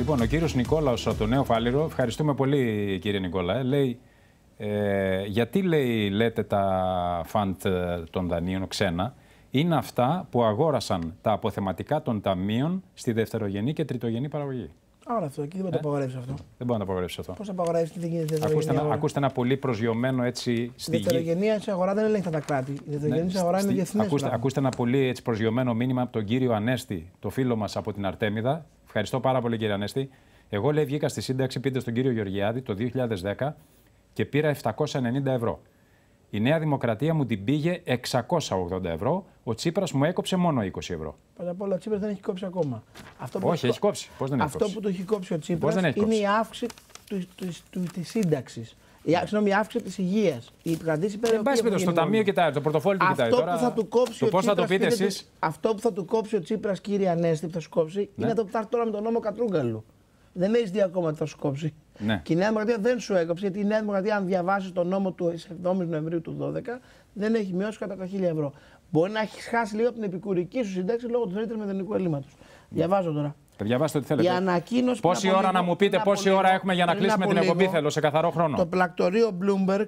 Λοιπόν, ο κύριος Νικόλαος από το Νέο Φάληρο, ευχαριστούμε πολύ κύριε Νικόλα, λέει γιατί λέτε τα φαντ των δανείων ξένα, είναι αυτά που αγόρασαν τα αποθεματικά των ταμείων στη δευτερογενή και τριτογενή παραγωγή. Άρα αυτό, εκεί δεν μπορεί να το απαγορεύσει αυτό. Δεν μπορεί να το απαγορεύσει αυτό. Πώς απαγορεύσει, τι δεν γίνεται δευτερογενή. Ακούστε ένα πολύ προσγειωμένο έτσι στη γη. Η δευτερογενή αγορά δεν ελέγχει τα κράτη. Η δευτερογενή αγορά είναι διεθνής. Ακούστε ένα πολύ έτσι προσγειωμένο μήνυμα από τον κύριο Ανέστη, το φίλο μας από την Αρτέμιδα. Ευχαριστώ πάρα πολύ κύριε Ανέστη. Εγώ λέει βγήκα στη σύνταξη, πείτε στον κύριο Γεωργιάδη το 2010 και πήρα 790 ευρώ. Η Νέα Δημοκρατία μου την πήγε 680 ευρώ. Ο Τσίπρας μου έκοψε μόνο 20 ευρώ. Πρώτα απ' όλα, ο Τσίπρας δεν έχει κόψει ακόμα. Όχι, έχει κόψει. Πώς δεν έχει αυτό κόψει. που το έχει κόψει ο Τσίπρας είναι η αύξηση της σύνταξης. Η αύξηση της υγείας. Η κρατήση υπερηφάνεια. Στο ταμείο κοιτάει, το πορτοφόλι του κοιτάει. Αυτό που θα του κόψει ο πώς θα το πείτε εσείς. Αυτό που θα του κόψει ο Τσίπρας, κύριε Ανέστη, που θα σου κόψει, είναι αυτό που θα έρθει τώρα με τον νόμο Κατρούγκαλου. Δεν έχει δει ακόμα τι θα σου κόψει. Ναι. Και η Νέα Δημοκρατία δεν σου έκοψε, γιατί η Νέα Δημοκρατία, αν διαβάσει τον νόμο του 7 Νοεμβρίου του 2012, δεν έχει μειώσει κατά τα 1.000 ευρώ. Μπορεί να έχει χάσει λίγο από την επικουρική σου σύνταξη λόγω του ρήτρου μηδενικού ελλείμματος. Διαβάζω τώρα. Διαβάστε ό,τι θέλετε. Η ανακοίνωση. Πόση ώρα να μου πείτε, πόση ώρα έχουμε για να κλείσουμε την εκπομπή, θέλω σε καθαρό χρόνο. Το πλακτορείο Bloomberg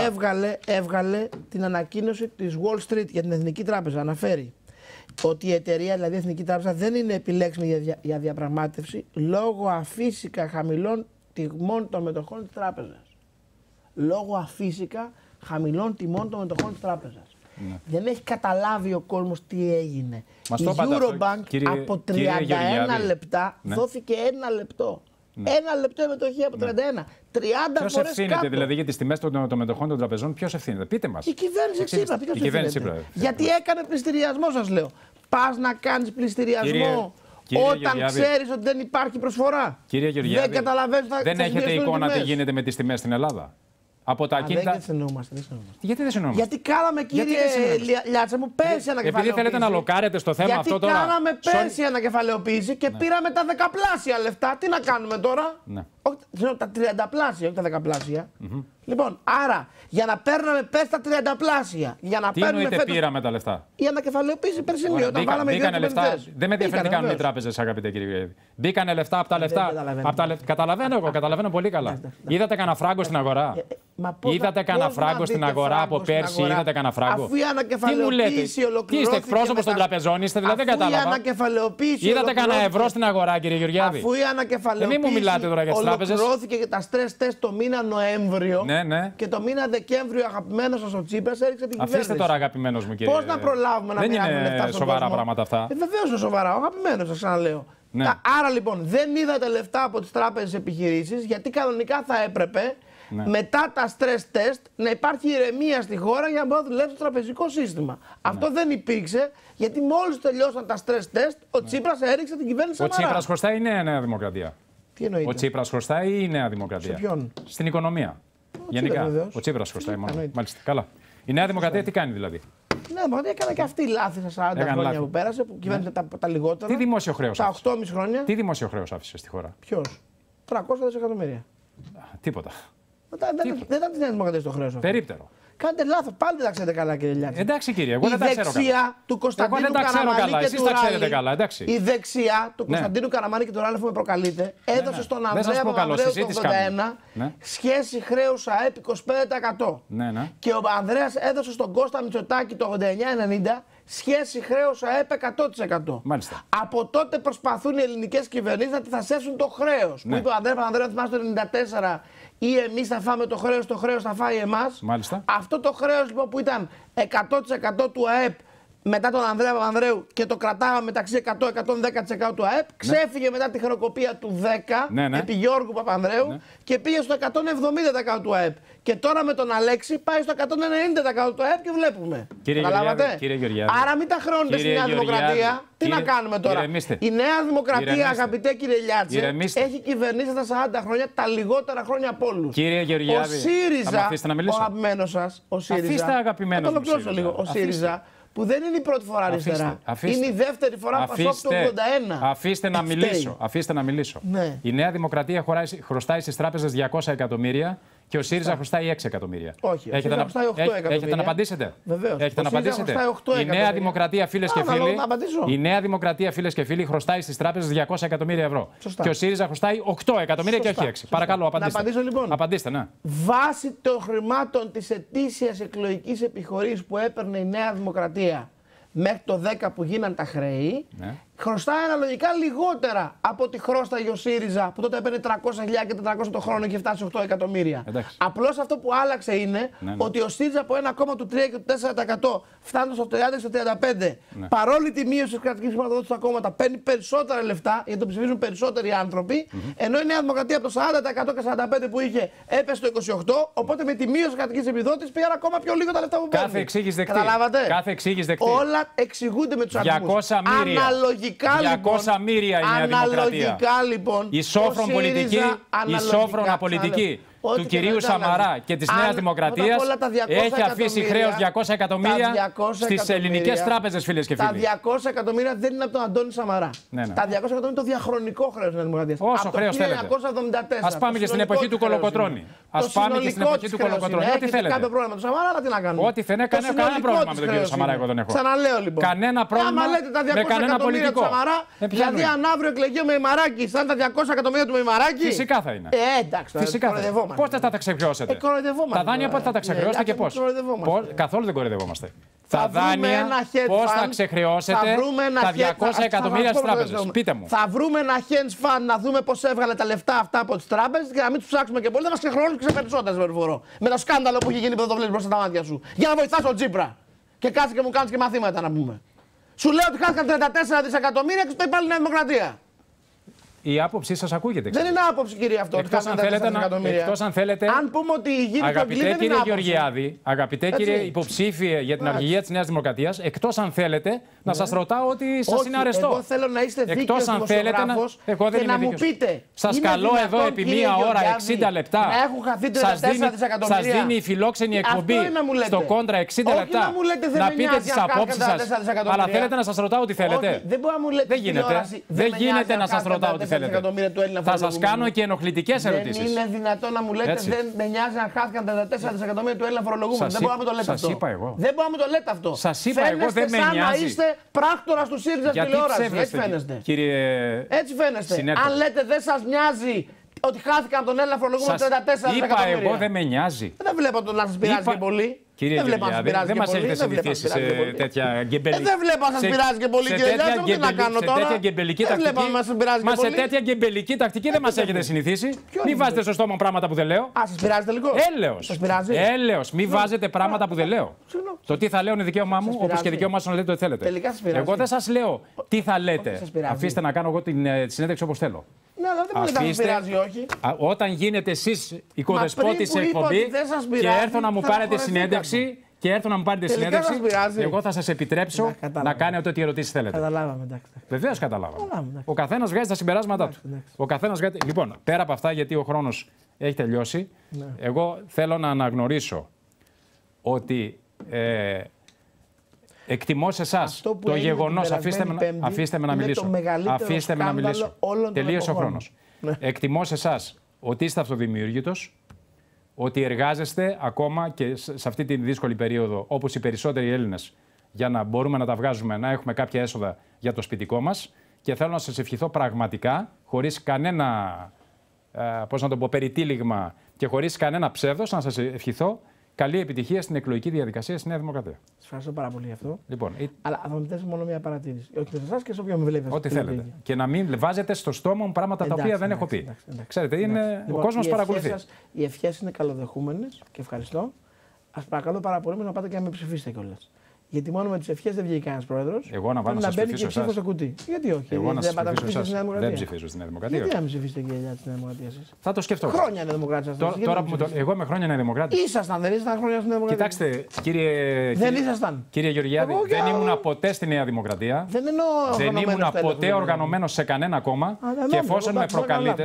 έβγαλε την ανακοίνωση της Wall Street για την Εθνική Τράπεζα. Αναφέρει ότι η εταιρεία, δηλαδή η Εθνική Τράπεζα, δεν είναι επιλέξιμη για διαπραγμάτευση λόγω αφύσικα χαμηλών τιμών των μετοχών της τράπεζας. Λόγω αφύσικα χαμηλών τιμών των μετοχών της τράπεζας. Ναι. Δεν έχει καταλάβει ο κόσμος τι έγινε. Η Eurobank από 31 λεπτά δόθηκε 1 λεπτό. Ναι. 1 λεπτό η μετοχή από 31. 30 ποιος φορές ευθύνεται κάτω. Δηλαδή για τις τιμές των μετοχών των τραπεζών, ποιος ευθύνεται, πείτε μας. Η κυβέρνηση Τσίπρα. Γιατί έκανε πληστηριασμό, σας λέω. Πας να κάνεις πληστηριασμό όταν ξέρεις ότι δεν υπάρχει προσφορά. Κύριε Γεωργιάδη, δεν έχετε εικόνα τι γίνεται με τις τιμές στην Ελλάδα. Από τα ακίνητα. Δεν συνεννοούμαστε. Γιατί δεν συνεννοούμαστε. Γιατί κάναμε, κύριε Λιάτσα μου, πέρσι ανακεφαλαιοποίηση. Επειδή θέλετε να λοκάρετε στο θέμα αυτό τώρα. Γιατί κάναμε πέρσι ανακεφαλαιοποίηση και πήραμε τα 10πλάσια λεφτά. Τι να κάνουμε τώρα. Ναι. Τα 30πλάσια, όχι τα 10πλάσια. Λοιπόν, άρα για να παίρνουμε πέρσι τα 30πλάσια. Τι εννοείται πήραμε τα λεφτά. Η ανακεφαλαιοποίηση περσινή. Όταν βάλαμε λεφτά. Δεν με ενδιαφέρει τι κάνουν οι τράπεζες, αγαπητέ κύριε Γεωργιάδη. Μπήκανε λεφτά από τα λεφτά. Καταλαβαίνω εγώ, καταλαβαίνω πολύ καλά. Είδατε κανένα φράγκο στην αγορά. Είδατε κανένα φράγκο στην αγορά από πέρσι, είδατε κανένα φράγκο. Αφού η ανακεφαλαιοποίηση ολοκληρώθηκε. Τι είστε, εκπρόσωπος των τραπεζών, είστε, δηλαδή δεν κατάλαβα. Είδατε κανένα ευρώ στην αγορά, κύριε Γεωργιάδη. Αφού η ανακεφαλαιοποίηση μην μου μιλάτε τώρα για τις τράπεζες. Ολοκληρώθηκε και τα stress test το μήνα Νοέμβριο. Ναι. Και το μήνα Δεκέμβριο, αγαπημένος σας ο Τσίπρας έριξε την κυβέρνηση. Αφήστε τώρα, αγαπημένος μου, κύριε. Πώς να προλάβουμε να μοιράσουμε λεφτά στον κόσμο. Δεν είναι σοβαρά πράγματα αυτά. Βεβαίως είναι σοβαρά, ο αγαπημένος σας ξαναλέω. Ναι. Άρα λοιπόν δεν είδατε λεφτά από τις τράπεζες επιχειρήσεις, γιατί κανονικά θα έπρεπε μετά τα stress test να υπάρχει ηρεμία στη χώρα για να μπορεί να δουλέψει το τραπεζικό σύστημα. Αυτό δεν υπήρξε, γιατί μόλις τελειώσαν τα stress test, ο Τσίπρας έριξε την κυβέρνηση Σαμαρά. Ο Τσίπρας χρωστάει ή Νέα Δημοκρατία. Τι εννοείται. Ο Τσίπρας χρωστάει ή η Νέα Δημοκρατία. Σε ποιον? Στην οικονομία. Γενικά. Ο Τσίπρας χρωστάει μόνο. Μάλιστα. Καλά. Η Νέα Δημοκρατία τι κάνει δηλαδή. Η Νέα Δημοκρατία έκανε και αυτή λάθη στα 40 χρόνια που πέρασε, που κυβέρνησε τα λιγότερα. Τι δημόσιο χρέος. Τα 8,5 χρόνια. Τι δημόσιο χρέος άφησε στη χώρα. Ποιος? 300 δισεκατομμύρια. Τίποτα. Δεν ήταν τη Νέα Δημοκρατία το χρέος αυτό. Περίπτερο. Κάντε λάθος, πάλι δεν τα ξέρετε καλά, κύριε Λιάτση. Εντάξει, κύριε, εγώ δεν τα ξέρω καλά. Η δεξιά του Κωνσταντίνου Καραμανλή και του Ράλη. Η δεξιά του Κωνσταντίνου Καραμανλή και του Ράλη, αφού με προκαλείτε, έδωσε στον Ανδρέα Παπανδρέου το 1981 σχέση χρέους ΑΕΠ 25%. Και ο Ανδρέας έδωσε στον Κώστα Μητσοτάκη το 89-90 σχέση χρέους ΑΕΠ 100%. Μάλιστα. Από τότε προσπαθούν οι ελληνικές κυβερνήσεις να αντιθασέψουν το χρέος. Που είπε ο Ανδρέα Παπανδρέου, θυμάστε το 1994. Ή εμείς θα φάμε το χρέος θα φάει εμάς. Μάλιστα. Αυτό το χρέος λοιπόν που ήταν 100% του ΑΕΠ μετά τον Ανδρέα Παπανδρέου και το κρατάγαμε μεταξύ 100-110% του ΑΕΠ, ξέφυγε μετά τη χρεοκοπία του 10 επί Γιώργου Παπανδρέου και πήγε στο 170% του ΑΕΠ. Και τώρα με τον Αλέξη πάει στο 190% του ΑΕΠ και βλέπουμε. Καταλάβατε. Άρα μην τα χρεώνετε στη Νέα Δημοκρατία. Τι να κάνουμε τώρα. Η Νέα Δημοκρατία, αγαπητέ κύριε Λιάτση, έχει κυβερνήσει τα 40 χρόνια τα λιγότερα χρόνια από όλους. Κύριε Γεωργιάδη, ο ΣΥΡΙΖΑ, ο αγαπημένος σας, ο ΣΥΡΙΖΑ, που δεν είναι η πρώτη φορά αριστερά. Είναι η δεύτερη φορά που Πασόκ το 81. Αφήστε να μιλήσω. Ναι. Η Νέα Δημοκρατία χρωστάει στις τράπεζες 200 εκατομμύρια Και ο ΣΥΡΙΖΑ χρωστάει 6 εκατομμύρια. Όχι, έχετε να απαντήσετε. Έχετε να απαντήσετε. Βεβαίως. Έχετε να απαντήσετε. Η Νέα Δημοκρατία, φίλες και φίλοι, η Νέα Δημοκρατία, φίλες και φίλοι, χρωστάει στις τράπεζες 200 εκατομμύρια ευρώ. Σωστά. Και ο ΣΥΡΙΖΑ χρωστάει 8 εκατομμύρια και όχι 6. Παρακαλώ, απαντήστε. Να απαντήσω λοιπόν. Απαντήστε, ναι. Βάσει των χρημάτων της ετήσιας εκλογικής επιχορήγησης που έπαιρνε η Νέα Δημοκρατία μέχρι το 10 που γίναν τα χρέη, ναι, χρωστάει αναλογικά λιγότερα από ό,τι χρώσταγε ο ΣΥΡΙΖΑ που τότε έπαιρνε 300.000 και 400 το χρόνο και φτάσει 8 εκατομμύρια. Απλώς αυτό που άλλαξε είναι ότι ο ΣΥΡΙΖΑ από ένα κόμμα του 3 και του 4% φτάνει στο 30 και στο 35%. Ναι. Παρόλη τη μείωση της κρατικής χρηματοδότησης στα κόμματα παίρνει περισσότερα λεφτά γιατί το ψηφίζουν περισσότεροι άνθρωποι. Ενώ η Νέα Δημοκρατία από το 40% και 45% που είχε έπεσε στο 28%. Οπότε με τη μείωση της κρατικής επιδότησης πήγαν ακόμα πιο λίγο τα λεφτά που παίρνει. Κάθε εξήγηση δεκτή. Καταλάβατε. Κάθε εξήγηση δεκτή. Όλα εξηγούνται με τους αριθμούς. 200 μοίρια. Αναλογικά 200 μοίρια η Νέα Δημοκρατία. Λοιπόν, η σόφρονα πολιτική του κυρίου Σαμαρά και της Νέας Δημοκρατίας έχει αφήσει χρέος 200 εκατομμύρια στις ελληνικές τράπεζες, φίλες και φίλοι. Τα 200 εκατομμύρια δεν είναι από τον Αντώνη Σαμαρά. Ναι. Τα 200 εκατομμύρια είναι το διαχρονικό χρέος της Νέας Δημοκρατίας. Όσο χρέος θέλετε. Ας πάμε και στην εποχή του Κολοκοτρώνη. Ό,τι θέλετε. Κάποιο πρόβλημα με τον Σαμαρά, αλλά τι να κάνουμε. Ό,τι θέλετε, κανένα πρόβλημα με τον κύριο Σαμαρά εγώ δεν έχω. Ξαναλέω λοιπόν. Κανένα πρόβλημα με κανένα πολιτικό. Δηλαδή αν αύριο εκλεγεί ο Μεϊμαράκης, θα είναι τα 200 εκατομμύρια του Μεϊμαράκη. Φυσικά θα είναι. Εντάξει, πότε θα τα ξεχρεώσετε. Τα δάνεια πότε θα τα ξεχρεώσετε και πώς. Καθόλου δεν κοροϊδευόμαστε. Τα δάνεια πώς θα ξεχρεώσετε τα 200 εκατομμύρια στις τράπεζες. Πείτε μου. Θα βρούμε ένα hedge fund να δούμε πώς έβγαλε τα λεφτά αυτά από τις τράπεζες και να μην τους ψάξουμε και πολύ, θα μας ξεχρεώσουν και σε περισσότερες περιφορώ. Με το σκάνδαλο που έχει γίνει που δεν το βλέπεις μπροστά τα μάτια σου. Για να βοηθάς τον Τσίπρα. Και κάτσε και μου κάνεις και μαθήματα να πούμε. Σου λέω ότι χάθηκαν 34 δισεκατομμύρια και στο είπε πάλι η Νέα Δημοκρατία. Η άποψή σας ακούγεται. Δεν είναι άποψη, κύριε, αυτό. Εκτός αν θέλετε. Αν πούμε ότι η γη αγαπητέ κύριε Γεωργιάδη, αγαπητέ κύριε υποψήφιε για την αρχηγία της Νέας Δημοκρατίας, εκτός αν θέλετε να σας ρωτάω ότι σας είναι αρεστό. Εγώ θέλω να είστε δίκαιος δημοσιογράφος και να μου πείτε. Σας καλώ εδώ επί μία ώρα 60 λεπτά. Να έχουν χαθεί 34 δισεκατομμύρια. Σας δίνει η φιλόξενη εκπομπή στο κόντρα 60 λεπτά να πείτε τις απόψεις σας. Αλλά θέλετε να σας ρωτάω τι θέλετε. Δεν γίνεται να σας ρωτάω τι θέλετε. Θα σας κάνω και ενοχλητικές ερωτήσεις. Δεν είναι δυνατόν να μου λέτε δεν με νοιάζει αν χάθηκαν τα 4 δισεκατομμύρια του Έλληνα φορολογούμενου. Δεν μπορούμε να το λέτε αυτό. Σας είπα εγώ. Δεν μπορούμε να το λέτε αυτό. Σας είπα εγώ, δεν με νοιάζει. Σαν να είστε πράκτορας του ΣΥΡΙΖΑ τηλεόραση. Έτσι φαίνεστε. Έτσι φαίνεστε. Αν λέτε δεν σας νοιάζει ότι χάθηκαν τον Έλληνα φορολογούμενο 34 δισεκατομμύρια. Είπα εγώ, δεν με νοιάζει. Δεν βλέπω να σας πειράζει και πολύ. Κύριε Γεωργιάδη, δεν μας έχετε συνηθίσει σε τέτοια γκεμπελική. Δεν βλέπω να σας πειράζει και πολύ, κύριε Γεωργιάδη, τι να κάνω τώρα. Σε τέτοια γκεμπελική τακτική. Μα σε τέτοια γκεμπελική τακτική δεν μας έχετε συνηθίσει. Μην βάζετε στο στόμα πράγματα που δεν λέω. Α, σας πειράζει τελικώς. Έλεος. Μην βάζετε πράγματα που δεν λέω. Το τι θα λέω είναι δικαίωμά μου, όπως και δικαίωμά σας να λέτε ό,τι θέλετε. Εγώ δεν σας λέω τι θα λέτε. Αφήστε να κάνω εγώ τη συνέντευξη όπως θέλω. Ναι, αλλά δεν μου λέτε πειράζει, όχι. Όταν γίνετε εσείς οικοδεσπότης σε εκπομπή και έρθω να μου πάρετε συνέντευξη, εγώ θα σας επιτρέψω να κάνετε ό,τι ερωτήσεις θέλετε. Καταλάβαμε, εντάξει. Βεβαίως καταλάβαμε. Ο καθένας βγάζει τα συμπεράσματά του. Λοιπόν, πέρα από αυτά, γιατί ο χρόνος έχει τελειώσει, εγώ θέλω να αναγνωρίσω ότι εκτιμώ σε εσάς το γεγονός. Αφήστε με να μιλήσω. Τελείωσε ο χρόνος. Εκτιμώ σε εσάς ότι είστε αυτοδημιούργητος, ότι εργάζεστε ακόμα και σε αυτή τη δύσκολη περίοδο, όπως οι περισσότεροι Έλληνες, για να μπορούμε να τα βγάζουμε, να έχουμε κάποια έσοδα για το σπιτικό μας. Και θέλω να σας ευχηθώ πραγματικά, χωρίς κανένα περιτύλιγμα και χωρίς κανένα ψεύδος, να σας ευχηθώ καλή επιτυχία στην εκλογική διαδικασία στη Νέα Δημοκρατία. Σας ευχαριστώ πάρα πολύ γι' αυτό. Λοιπόν, αλλά θα μου θέσω μόνο μια παρατήρηση. Όχι σε εσάς και σε όποιον με βλέπει. Ό,τι θέλετε. Και να μην βάζετε στο στόμα μου πράγματα τα οποία δεν έχω πει. Ξέρετε, ο κόσμος παρακολουθεί. Οι ευχές είναι καλοδεχούμενες και ευχαριστώ. Ας παρακαλώ πάρα πολύ να πάτε και να με ψηφίσετε κιόλας. Γιατί μόνο με τις ευχές δεν βγήκε κανένας πρόεδρος. Εγώ να βάλω να ψηφίσω εσάς. Στο κουτί. Γιατί όχι. Εγώ να ψηφίσω εσάς. Δεν ψηφίζω στην Νέα Δημοκρατία. Γιατί να μην ψηφίσετε και για την Νέα Δημοκρατία σας. Θα το σκεφτώ. Χρόνια Νέα Δημοκρατία σας. Εγώ είμαι χρόνια Νέα Δημοκράτη. Ήσασταν, δεν ήσασταν χρόνια στην Νέα Δημοκρατία. Κοιτάξτε, κύριε Γεωργιάδη, δεν ήμουν ποτέ στη Νέα Δημοκρατία. Δεν ήμουν ποτέ οργανωμένος σε κανένα κόμμα. Και εφόσον με προκαλείτε.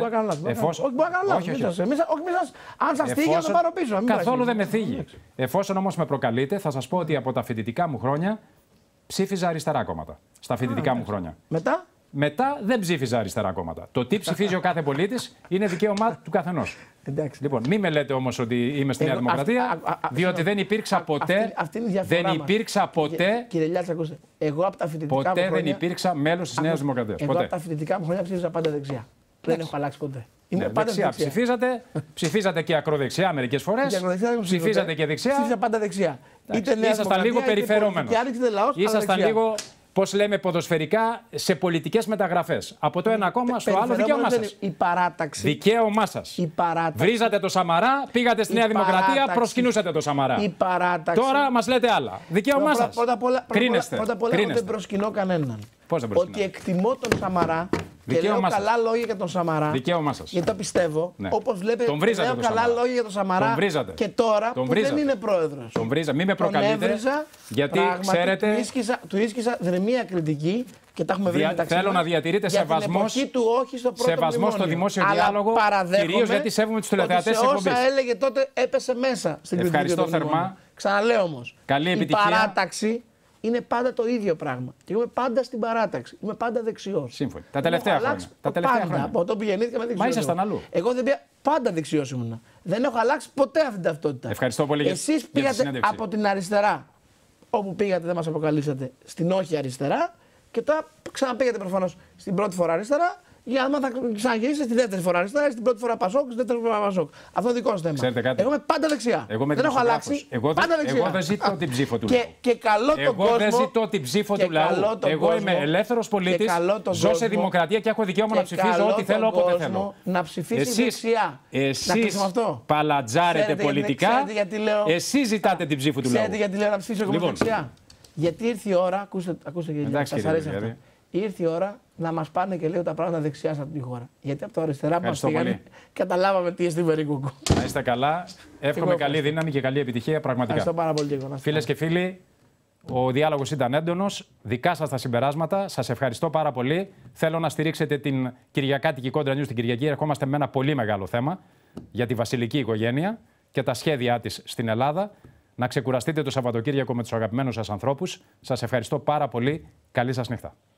Αν σας θίγει, θα το πάρω πίσω. Καθόλου δεν με θίγει. Εφόσον όμως με προκαλείτε, θα σας πω ότι από τα φοιτητικά μου χρόνια ψήφιζα αριστερά κόμματα. Στα φοιτητικά μου χρόνια. Μετά? μετά δεν ψήφιζα αριστερά κόμματα. Το τι ψηφίζει ο κάθε πολίτης είναι δικαίωμά του καθενός. Λοιπόν, μην με λέτε όμως ότι είμαι στη Νέα Δημοκρατία, διότι δεν υπήρξα ποτέ. Δεν υπήρξα ποτέ. Κύριε Λιάτσα, ακούστε. Εγώ από τα φοιτητικά μου χρόνια. Ποτέ δεν υπήρξα μέλος της Νέας Δημοκρατίας. Εγώ από τα φοιτητικά μου χρόνια ψήφιζα πάντα δεξιά. Δεν έχω αλλάξει ποτέ. Ναι, δεξιά ψηφίζατε και ακροδεξιά μερικές φορές. Ψηφίζατε και δεξιά. Ψήφιζα πάντα δεξιά. Ήσασταν λίγο περιφερόμενος. Ήσασταν λίγο, πώς λέμε ποδοσφαιρικά, σε πολιτικές μεταγραφές. Από το ένα κόμμα στο άλλο, δικαίωμά σας. Η παράταξη. Δικαίωμά σας. Βρίζατε το Σαμαρά, πήγατε στη Νέα Δημοκρατία, προσκυνούσατε το Σαμαρά. Τώρα μας λέτε άλλα. Δικαίωμά σας. Πρώτα απ' όλα δεν προσκυνώ κανέναν. Ότι εκτιμώ τον Σαμαρά. Και λέω καλά λόγια για τον Σαμαρά. Δικαίωμά σας. Γιατί το πιστεύω. Ναι. Όπως βλέπετε, λέω καλά λόγια για τον Σαμαρά. Και τώρα που δεν είναι πρόεδρος. Τον βρίζα. Μην με προκαλείτε. Γιατί ξέρετε. Του ίσκησα δρεμία κριτική και τα έχουμε βρει μεταξύ μας. Θέλω να διατηρείτε σεβασμό στο δημόσιο διάλογο. Κυρίως γιατί σέβομαι τους τηλεθεατές της εκπομπής. Όσα έλεγε τότε έπεσε μέσα στην κριτική. Ευχαριστώ θερμά. Ξαναλέω όμως. Καλή επιτυχία. Η παράταξη είναι πάντα το ίδιο πράγμα. Και είμαι πάντα στην παράταξη. Είμαι πάντα δεξιός. Σύμφωνα. Τα τελευταία χρόνια. Από το που γεννήθηκαμε δεξιός. Μα ήσασταν αλλού. Εγώ δεν πήγα. Πάντα δεξιός ήμουνα. Δεν έχω αλλάξει ποτέ αυτή την ταυτότητα. Ευχαριστώ πολύ για τη συνέντευξη. Εσείς πήγατε από την αριστερά, όπου πήγατε, δεν μας αποκαλύψατε, στην όχι αριστερά. Και τώρα ξαναπήγατε προφανώς στην πρώτη φορά αριστερά. Για να θα ξαναγυρίσετε στη δεύτερη φορά αριστερά, στην πρώτη φορά Πασόκ, στη δεύτερη φορά Πασόκ. Αυτό είναι δικό σας θέμα. Εγώ είμαι πάντα δεξιά. Δεν έχω αλλάξει. Πάντα δεξιά. Εγώ δεν ζητώ την ψήφο του λαού. Και καλό τον κόσμο. Εγώ δεν ζητώ την ψήφο του λαού. Εγώ είμαι ελεύθερος πολίτης. Ζω σε δημοκρατία και έχω δικαίωμα να ψηφίζω ό,τι θέλω όποτε θέλω. Να ψηφίσει δεξιά. Εσείς παλατζάρετε πολιτικά. Εσείς ζητάτε την ψήφο του λαού. Ξέρετε γιατί λέω να ψηφίσω εγώ δεξιά. Γιατί ήρθε η ώρα. Ακούστε κύριε, σας αρέσει αυτό. Ήρθε η ώρα να μας πάνε και λίγο τα πράγματα δεξιά σε αυτή τη χώρα. Γιατί από το αριστερά που μας πήγανε, καταλάβαμε τι εστί Βερίκουκου. Να είστε καλά. Εύχομαι καλή δύναμη και καλή επιτυχία πραγματικά. Ευχαριστώ πάρα πολύ και εγώ. Φίλες και φίλοι, ο διάλογος ήταν έντονος. Δικά σας τα συμπεράσματα. Σας ευχαριστώ πάρα πολύ. Θέλω να στηρίξετε την Κυριακάτικη Κόντρα News την Κυριακή. Ερχόμαστε με ένα πολύ μεγάλο θέμα για τη βασιλική οικογένεια και τα σχέδιά της στην Ελλάδα. Να ξεκουραστείτε το Σαββατοκύριακο με τους αγαπημένους σας ανθρώπους. Σας ευχαριστώ πάρα πολύ. Καλή σας νύχτα.